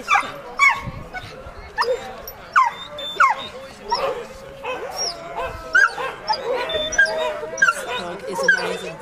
Dog is amazing.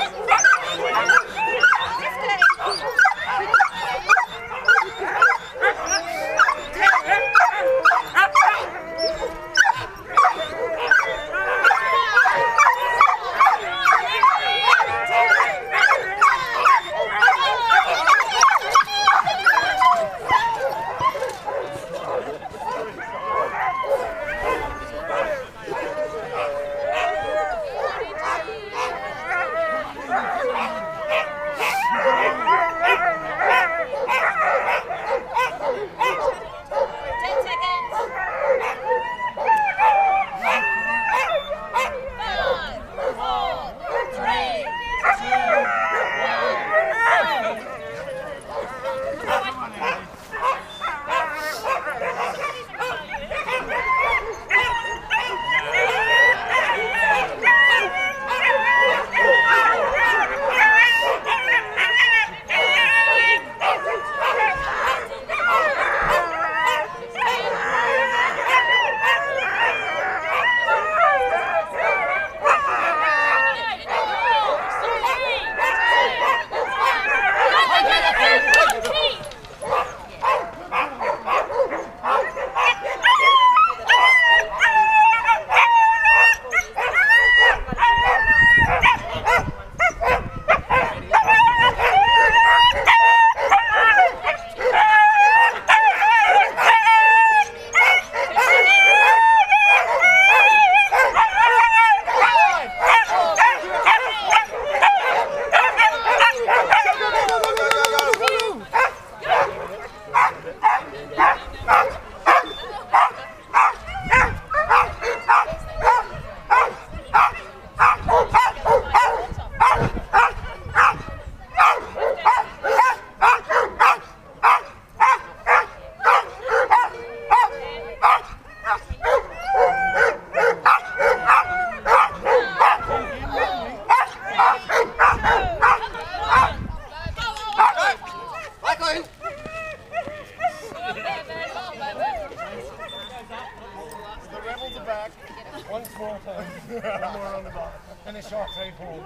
One small time, one more on the ball, and a short straight home.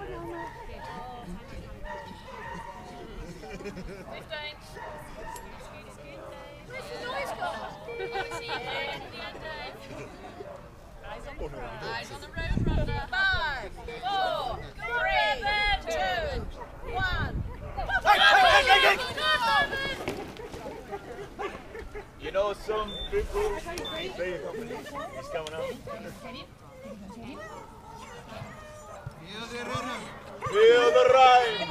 15. Where's the noise gone? See you at the end, Dave. Eyes on the road, runner. 5, 4, 3, 2, 1. You know, some people say a company is coming up. Feel the rhyme.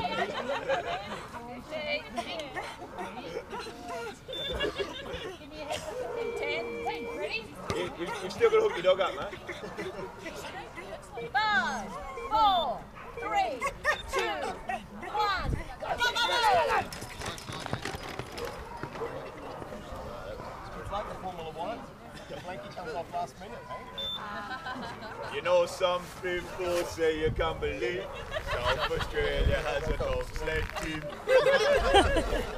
Give me a heads up. 10. Ready? You've still got to hook your dog up, man. 5, 4, 3, 2, 1. Go! It's like the Formula One. Blanky comes off last minute, eh? You know, some people say you can't believe South Australia has a dog sled team.